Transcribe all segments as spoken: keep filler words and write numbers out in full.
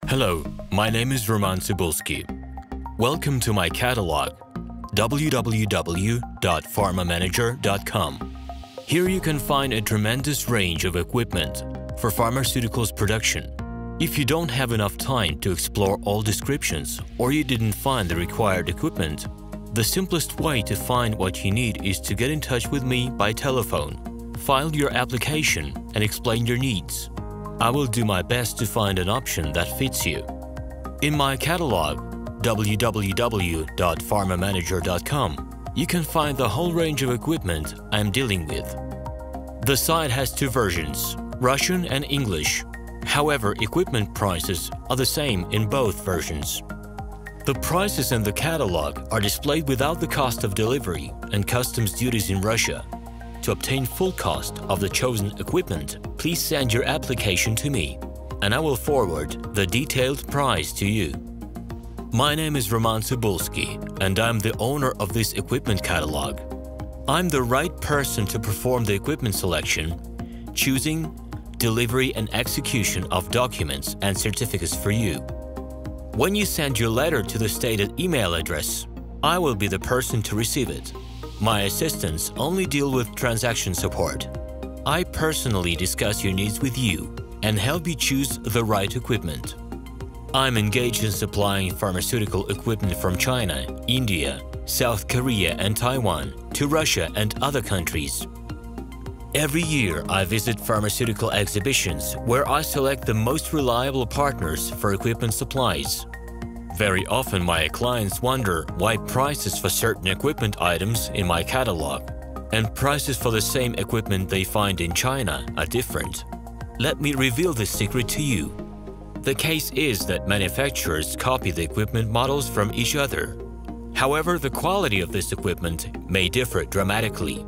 Hello, my name is Roman Cybulski. Welcome to my catalog, w w w dot pharma manager dot com. Here you can find a tremendous range of equipment for pharmaceuticals production. If you don't have enough time to explore all descriptions or you didn't find the required equipment, the simplest way to find what you need is to get in touch with me by telephone, file your application, and explain your needs. I will do my best to find an option that fits you. In my catalog, w w w dot pharma manager dot com, you can find the whole range of equipment I am dealing with. The site has two versions, Russian and English. However, equipment prices are the same in both versions. The prices in the catalog are displayed without the cost of delivery and customs duties in Russia. To obtain full cost of the chosen equipment, please send your application to me, and I will forward the detailed price to you. My name is Roman Cybulski, and I'm the owner of this equipment catalog. I'm the right person to perform the equipment selection, choosing, delivery and execution of documents and certificates for you. When you send your letter to the stated email address, I will be the person to receive it. My assistants only deal with transaction support. I personally discuss your needs with you and help you choose the right equipment. I'm engaged in supplying pharmaceutical equipment from China, India, South Korea and Taiwan to Russia and other countries. Every year, I visit pharmaceutical exhibitions where I select the most reliable partners for equipment supplies. Very often, my clients wonder why prices for certain equipment items in my catalog and prices for the same equipment they find in China are different. Let me reveal this secret to you. The case is that manufacturers copy the equipment models from each other. However, the quality of this equipment may differ dramatically.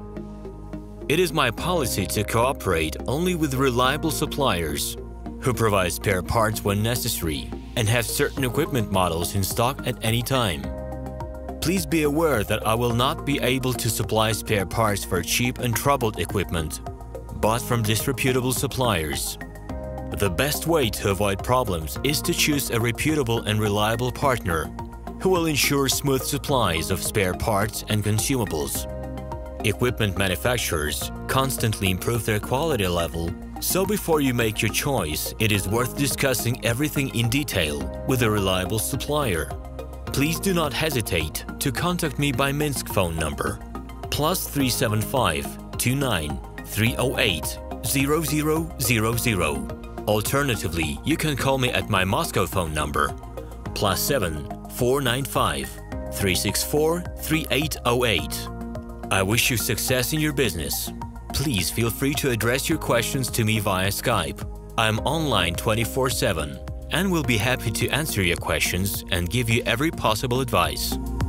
It is my policy to cooperate only with reliable suppliers who provide spare parts when necessary and have certain equipment models in stock at any time. Please be aware that I will not be able to supply spare parts for cheap and troubled equipment bought from disreputable suppliers. The best way to avoid problems is to choose a reputable and reliable partner who will ensure smooth supplies of spare parts and consumables. Equipment manufacturers constantly improve their quality level, so before you make your choice, it is worth discussing everything in detail with a reliable supplier. Please do not hesitate to contact me by Minsk phone number plus three seven five, two nine, three zero eight, zero zero zero zero. Alternatively, you can call me at my Moscow phone number plus seven, four nine five, three six four, three eight zero eight. I wish you success in your business. Please feel free to address your questions to me via Skype. I am online twenty-four seven and will be happy to answer your questions and give you every possible advice.